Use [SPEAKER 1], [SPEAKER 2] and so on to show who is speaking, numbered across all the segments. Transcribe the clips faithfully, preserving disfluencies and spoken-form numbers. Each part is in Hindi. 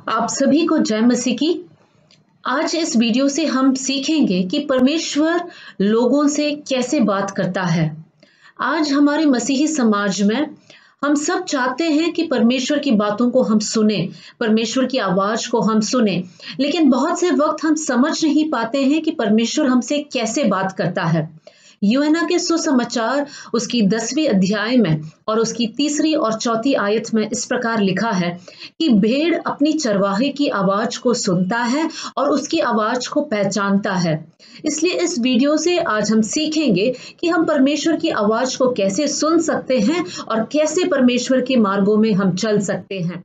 [SPEAKER 1] आप सभी को जय मसीह की। आज इस वीडियो से हम सीखेंगे कि परमेश्वर लोगों से कैसे बात करता है। आज हमारे मसीही समाज में हम सब चाहते हैं कि परमेश्वर की बातों को हम सुने, परमेश्वर की आवाज को हम सुने, लेकिन बहुत से वक्त हम समझ नहीं पाते हैं कि परमेश्वर हमसे कैसे बात करता है। यूहन्ना के सुसमाचार उसकी दसवीं अध्याय में और उसकी तीसरी और चौथी आयत में इस प्रकार लिखा है कि भेड़ अपनी चरवाहे की आवाज को सुनता है और उसकी आवाज को पहचानता है। इसलिए इस वीडियो से आज हम सीखेंगे कि हम परमेश्वर की आवाज को कैसे सुन सकते हैं और कैसे परमेश्वर के मार्गों में हम चल सकते हैं।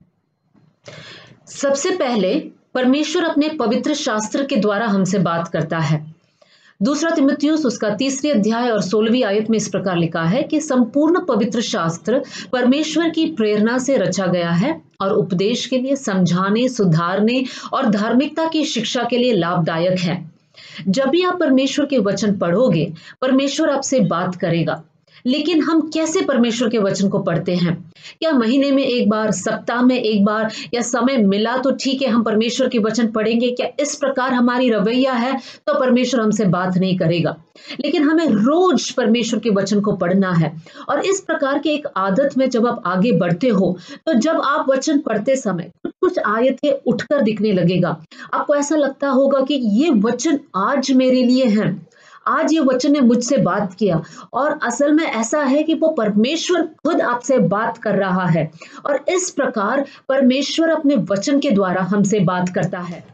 [SPEAKER 1] सबसे पहले परमेश्वर अपने पवित्र शास्त्र के द्वारा हमसे बात करता है। दूसरा तिमुथियुस उसका तीसरी अध्याय और सोलहवीं आयत में इस प्रकार लिखा है कि संपूर्ण पवित्र शास्त्र परमेश्वर की प्रेरणा से रचा गया है और उपदेश के लिए, समझाने, सुधारने और धार्मिकता की शिक्षा के लिए लाभदायक है। जब भी आप परमेश्वर के वचन पढ़ोगे, परमेश्वर आपसे बात करेगा। लेकिन हम कैसे परमेश्वर के वचन को पढ़ते हैं? क्या महीने में एक बार, सप्ताह में एक बार, या समय मिला तो ठीक है हम परमेश्वर के वचन पढ़ेंगे? क्या इस प्रकार हमारी रवैया है तो परमेश्वर हमसे बात नहीं करेगा। लेकिन हमें रोज परमेश्वर के वचन को पढ़ना है। और इस प्रकार के एक आदत में जब आप आगे बढ़ते हो तो जब आप वचन पढ़ते समय कुछ कुछ आयतें उठकर दिखने लगेगा। आपको ऐसा लगता होगा कि ये वचन आज मेरे लिए है, आज ये वचन ने मुझसे बात किया। और असल में ऐसा है कि वो परमेश्वर खुद आपसे बात कर रहा है। और इस प्रकार परमेश्वर अपने वचन के द्वारा हमसे बात करता है।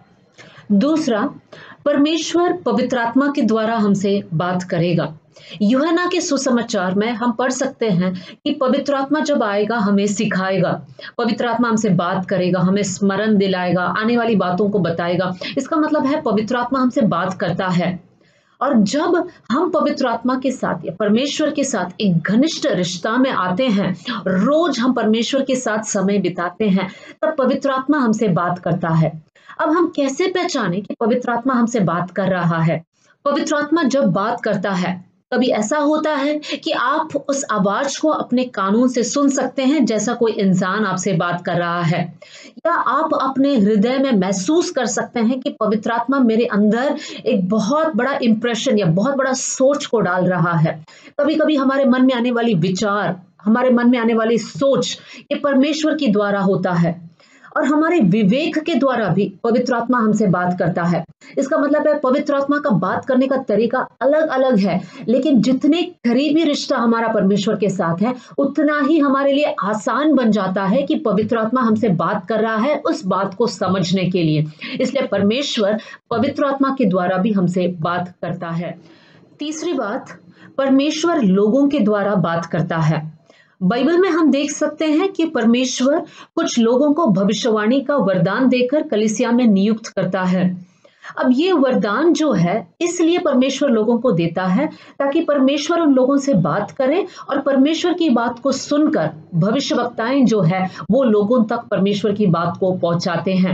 [SPEAKER 1] दूसरा, परमेश्वर पवित्र आत्मा के द्वारा हमसे बात करेगा। यूहन्ना के सुसमाचार में हम पढ़ सकते हैं कि पवित्र आत्मा जब आएगा हमें सिखाएगा, पवित्र आत्मा हमसे बात करेगा, हमें स्मरण दिलाएगा, आने वाली बातों को बताएगा। इसका मतलब है पवित्र आत्मा हमसे बात करता है। और जब हम पवित्र आत्मा के साथ या परमेश्वर के साथ एक घनिष्ठ रिश्ता में आते हैं, रोज हम परमेश्वर के साथ समय बिताते हैं, तब पवित्र आत्मा हमसे बात करता है। अब हम कैसे पहचाने कि पवित्र आत्मा हमसे बात कर रहा है? पवित्र आत्मा जब बात करता है, कभी ऐसा होता है कि आप उस आवाज को अपने कानों से सुन सकते हैं जैसा कोई इंसान आपसे बात कर रहा है, या आप अपने हृदय में महसूस कर सकते हैं कि पवित्र आत्मा मेरे अंदर एक बहुत बड़ा इंप्रेशन या बहुत बड़ा सोच को डाल रहा है। कभी कभी हमारे मन में आने वाली विचार, हमारे मन में आने वाली सोच, ये परमेश्वर के द्वारा होता है। और हमारे विवेक के द्वारा भी पवित्र आत्मा हमसे बात करता है। इसका मतलब है पवित्र आत्मा का बात करने का तरीका अलग अलग है, लेकिन जितने करीबी रिश्ता हमारा परमेश्वर के साथ है, उतना ही हमारे लिए आसान बन जाता है कि पवित्र आत्मा हमसे बात कर रहा है उस बात को समझने के लिए। इसलिए परमेश्वर पवित्र आत्मा के द्वारा भी हमसे बात करता है। तीसरी बात, परमेश्वर लोगों के द्वारा बात करता है। बाइबल में हम देख सकते हैं कि परमेश्वर कुछ लोगों को भविष्यवाणी का वरदान देकर कलीसिया में नियुक्त करता है। अब ये वरदान जो है, इसलिए परमेश्वर लोगों को देता है ताकि परमेश्वर उन लोगों से बात करे और परमेश्वर की बात को सुनकर भविष्यवक्ताएं जो है वो लोगों तक परमेश्वर की बात को पहुंचाते हैं।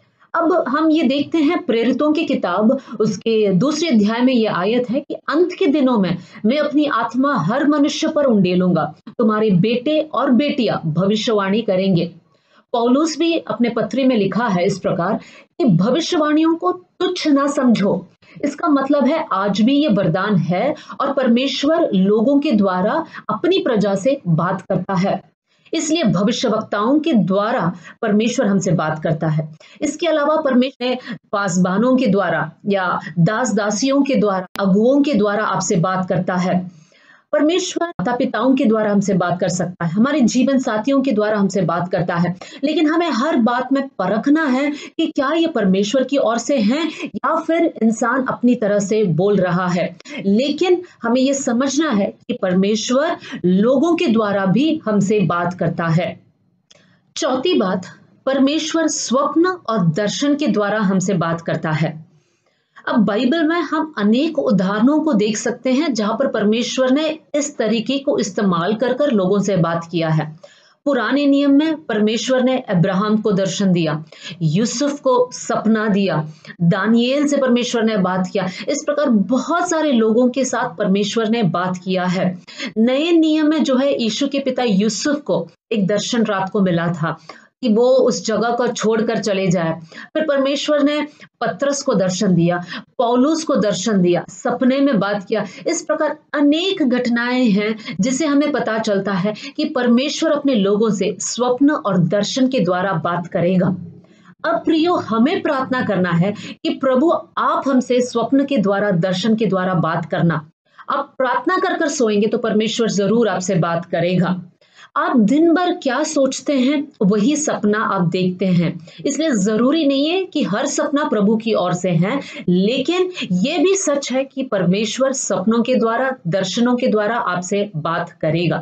[SPEAKER 1] अब हम ये देखते हैं प्रेरितों की किताब उसके दूसरे अध्याय में ये आयत है कि अंत के दिनों में मैं अपनी आत्मा हर मनुष्य पर उंडेलूंगा, तुम्हारे बेटे और बेटियां भविष्यवाणी करेंगे। पौलुस भी अपने पत्री में लिखा है इस प्रकार कि भविष्यवाणियों को तुच्छ ना समझो। इसका मतलब है आज भी ये वरदान है और परमेश्वर लोगों के द्वारा अपनी प्रजा से बात करता है। इसलिए भविष्यवक्ताओं के द्वारा परमेश्वर हमसे बात करता है। इसके अलावा परमेश्वर ने पासबानों के द्वारा या दास दासियों के द्वारा, अगुओं के द्वारा आपसे बात करता है। परमेश्वर माता पिताओं के द्वारा हमसे बात कर सकता है, हमारे जीवन साथियों के द्वारा हमसे बात करता है। लेकिन हमें हर बात में परखना है कि क्या ये परमेश्वर की ओर से है या फिर इंसान अपनी तरह से बोल रहा है। लेकिन हमें ये समझना है कि परमेश्वर लोगों के द्वारा भी हमसे बात करता है। चौथी बात, परमेश्वर स्वप्न और दर्शन के द्वारा हमसे बात करता है। अब बाइबल में हम अनेक उदाहरणों को देख सकते हैं जहां पर परमेश्वर ने इस तरीके को इस्तेमाल कर कर लोगों से बात किया है। पुराने नियम में परमेश्वर ने अब्राहम को दर्शन दिया, यूसुफ को सपना दिया, दानियेल से परमेश्वर ने बात किया। इस प्रकार बहुत सारे लोगों के साथ परमेश्वर ने बात किया है। नए नियम में जो है यीशु के पिता यूसुफ को एक दर्शन रात को मिला था। कि वो उस जगह को छोड़कर चले जाए। फिर परमेश्वर ने पतरस को दर्शन दिया, पौलुस को दर्शन दिया, सपने में बात किया। इस प्रकार अनेक घटनाएं हैं जिसे हमें पता चलता है कि परमेश्वर अपने लोगों से स्वप्न और दर्शन के द्वारा बात करेगा। अब प्रियो, हमें प्रार्थना करना है कि प्रभु आप हमसे स्वप्न के द्वारा, दर्शन के द्वारा बात करना। आप प्रार्थना कर कर सोएंगे तो परमेश्वर जरूर आपसे बात करेगा। आप दिन भर क्या सोचते हैं वही सपना आप देखते हैं, इसलिए जरूरी नहीं है कि हर सपना प्रभु की ओर से है, लेकिन यह भी सच है कि परमेश्वर सपनों के द्वारा, दर्शनों के द्वारा आपसे बात करेगा।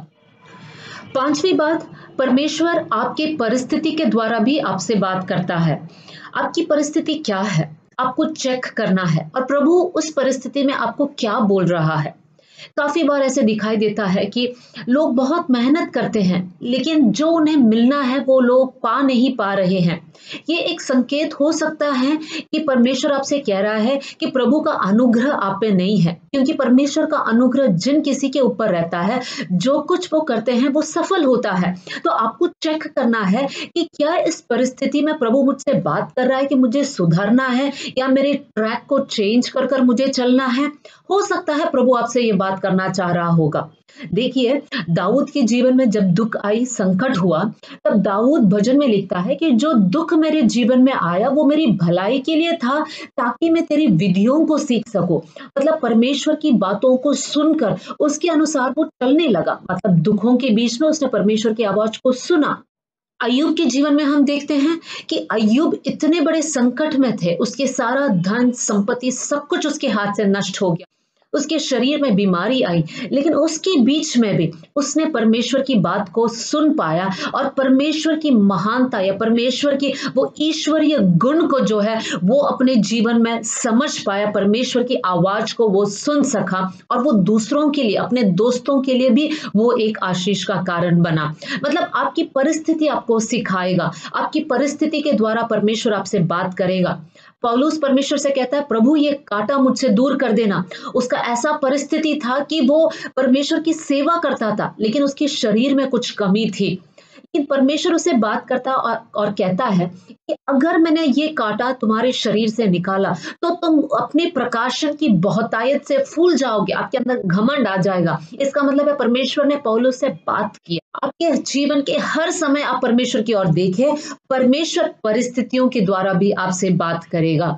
[SPEAKER 1] पांचवी बात, परमेश्वर आपके परिस्थिति के द्वारा भी आपसे बात करता है। आपकी परिस्थिति क्या है आपको चेक करना है, और प्रभु उस परिस्थिति में आपको क्या बोल रहा है। काफी बार ऐसे दिखाई देता है कि लोग बहुत मेहनत करते हैं, लेकिन जो उन्हें मिलना है वो लोग पा नहीं पा रहे हैं। ये एक संकेत हो सकता है कि परमेश्वर आपसे कह रहा है कि प्रभु का अनुग्रह आप पे नहीं है, क्योंकि परमेश्वर का अनुग्रह जिन किसी के ऊपर रहता है, जो कुछ वो करते हैं वो सफल होता है। तो आपको चेक करना है कि क्या इस परिस्थिति में प्रभु मुझसे बात कर रहा है कि मुझे सुधरना है, या मेरे ट्रैक को चेंज कर कर मुझे चलना है। हो सकता है प्रभु आपसे ये बात करना चाह रहा होगा। देखिए, दाऊद के जीवन में जब दुख आई, संकट हुआ, तब दाऊद भजन में लिखता है कि जो दुख मेरे जीवन में आया वो मेरी भलाई के लिए था, ताकि मैं तेरी विधियों को सीख सकूं। मतलब परमेश्वर की बातों को सुनकर उसके अनुसार वो चलने लगा। मतलब दुखों के बीच में उसने परमेश्वर की आवाज को सुना। अय्यूब के जीवन में हम देखते हैं कि अय्यूब इतने बड़े संकट में थे, उसके सारा धन संपत्ति सब कुछ उसके हाथ से नष्ट हो गया, उसके शरीर में बीमारी आई, लेकिन उसके बीच में भी उसने परमेश्वर की बात को सुन पाया, और परमेश्वर की महानता या परमेश्वर की वो ईश्वरीय गुण को जो है वो अपने जीवन में समझ पाया। परमेश्वर की आवाज को वो सुन सका, और वो दूसरों के लिए, अपने दोस्तों के लिए भी वो एक आशीष का कारण बना। मतलब आपकी परिस्थिति आपको सिखाएगा, आपकी परिस्थिति के द्वारा परमेश्वर आपसे बात करेगा। पौलुस परमेश्वर से कहता है, प्रभु ये कांटा मुझसे दूर कर देना। उसका ऐसा परिस्थिति था कि वो परमेश्वर की सेवा करता था, लेकिन उसके शरीर में कुछ कमी थी। लेकिन परमेश्वर उसे बात करता और, और कहता है कि अगर मैंने ये कांटा तुम्हारे शरीर से निकाला तो तुम अपने प्रकाशन की बहुतायत से फूल जाओगे, आपके अंदर घमंड आ जाएगा। इसका मतलब है परमेश्वर ने पौलुस से बात किया। आपके जीवन के हर समय आप परमेश्वर की ओर देखें, परमेश्वर परिस्थितियों के द्वारा भी आपसे बात करेगा।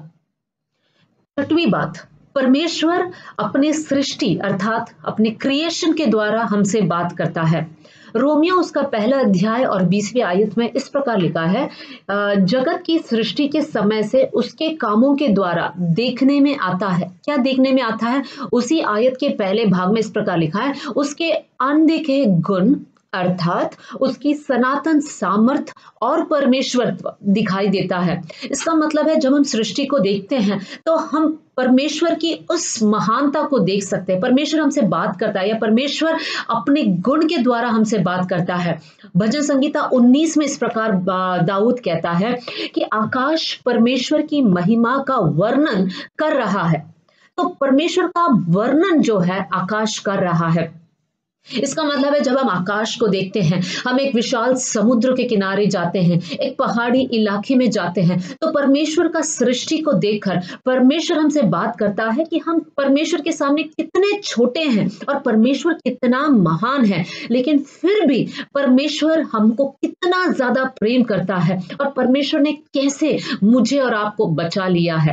[SPEAKER 1] छठवीं बात, परमेश्वर अपने सृष्टि अर्थात अपने क्रिएशन के द्वारा हमसे बात करता है। रोमियो उसका पहला अध्याय और बीसवीं आयत में इस प्रकार लिखा है, जगत की सृष्टि के समय से उसके कामों के द्वारा देखने में आता है। क्या देखने में आता है? उसी आयत के पहले भाग में इस प्रकार लिखा है, उसके अनदेखे गुण अर्थात उसकी सनातन सामर्थ और परमेश्वरत्व दिखाई देता है। इसका मतलब है जब हम सृष्टि को देखते हैं तो हम परमेश्वर की उस महानता को देख सकते हैं। परमेश्वर हमसे बात करता है, या परमेश्वर अपने गुण के द्वारा हमसे बात करता है। भजन संगीता उन्नीस में इस प्रकार दाऊद कहता है कि आकाश परमेश्वर की महिमा का वर्णन कर रहा है। तो परमेश्वर का वर्णन जो है आकाश कर रहा है। इसका मतलब है जब हम आकाश को देखते हैं, हम एक विशाल समुद्र के किनारे जाते हैं, एक पहाड़ी इलाके में जाते हैं, तो परमेश्वर का सृष्टि को देखकर परमेश्वर हमसे बात करता है कि हम परमेश्वर के सामने कितने छोटे हैं और परमेश्वर कितना महान है। लेकिन फिर भी परमेश्वर हमको कितना ज्यादा प्रेम करता है, और परमेश्वर ने कैसे मुझे और आपको बचा लिया है।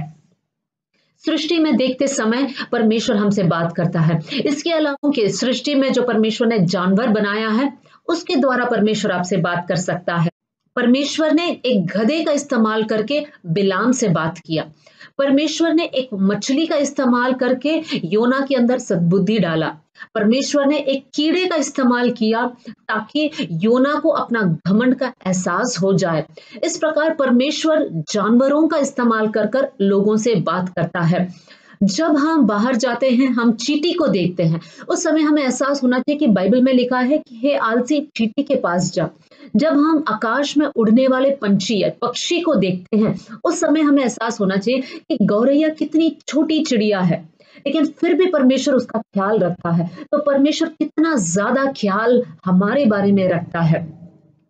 [SPEAKER 1] सृष्टि में देखते समय परमेश्वर हमसे बात करता है। इसके अलावा के सृष्टि में जो परमेश्वर ने जानवर बनाया है, उसके द्वारा परमेश्वर आपसे बात कर सकता है। परमेश्वर ने एक गधे का इस्तेमाल करके बिलाम से बात किया। परमेश्वर ने एक मछली का इस्तेमाल करके योना के अंदर सद्बुद्धि डाला। परमेश्वर ने एक कीड़े का इस्तेमाल किया ताकि योना को अपना घमंड का एहसास हो जाए। इस प्रकार परमेश्वर जानवरों का इस्तेमाल कर कर लोगों से बात करता है। जब हम बाहर जाते हैं, हम चींटी को देखते हैं, उस समय हमें एहसास होना चाहिए कि बाइबल में लिखा है कि हे आलसी चींटी के पास जा। जब हम आकाश में उड़ने वाले पंछी या पक्षी को देखते हैं, उस समय हमें एहसास होना चाहिए कि गौरैया कितनी छोटी चिड़िया है, लेकिन फिर भी परमेश्वर उसका ख्याल रखता है। तो परमेश्वर कितना ज्यादा ख्याल हमारे बारे में रखता है।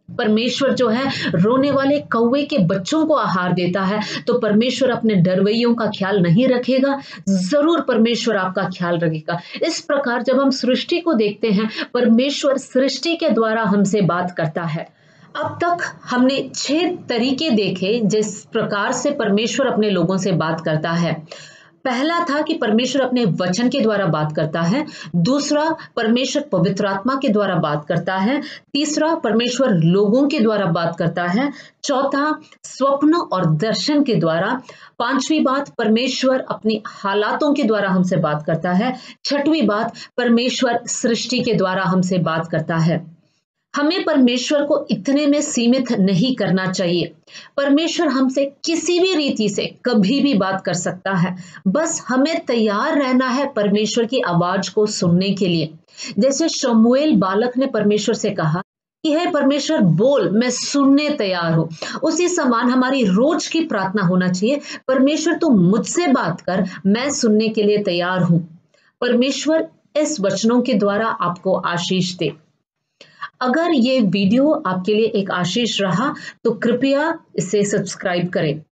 [SPEAKER 1] परमेश्वर जो है रोने वाले कौवे के बच्चों को आहार देता है, तो परमेश्वर अपने डरवैयों का ख्याल नहीं रखेगा? जरूर परमेश्वर आपका ख्याल रखेगा। इस प्रकार जब हम सृष्टि को देखते हैं, परमेश्वर सृष्टि के द्वारा हमसे बात करता है। अब तक हमने छह तरीके देखे जिस प्रकार से परमेश्वर अपने लोगों से बात करता है। पहला था कि परमेश्वर अपने वचन के द्वारा बात करता है। दूसरा, परमेश्वर पवित्र आत्मा के द्वारा बात करता है। तीसरा, परमेश्वर लोगों के द्वारा बात करता है। चौथा, स्वप्न और दर्शन के द्वारा। पांचवी बात, परमेश्वर अपनी हालातों के द्वारा हमसे बात करता है। छठवीं बात, परमेश्वर सृष्टि के द्वारा हमसे बात करता है। हमें परमेश्वर को इतने में सीमित नहीं करना चाहिए। परमेश्वर हमसे किसी भी रीति से कभी भी बात कर सकता है, बस हमें तैयार रहना है परमेश्वर की आवाज को सुनने के लिए। जैसे शमूएल बालक ने परमेश्वर से कहा कि हे परमेश्वर बोल, मैं सुनने तैयार हूं। उसी समान हमारी रोज की प्रार्थना होना चाहिए, परमेश्वर तू मुझसे बात कर, मैं सुनने के लिए तैयार हूं। परमेश्वर इस वचनों के द्वारा आपको आशीष दे। अगर ये वीडियो आपके लिए एक आशीष रहा तो कृपया इसे सब्सक्राइब करें।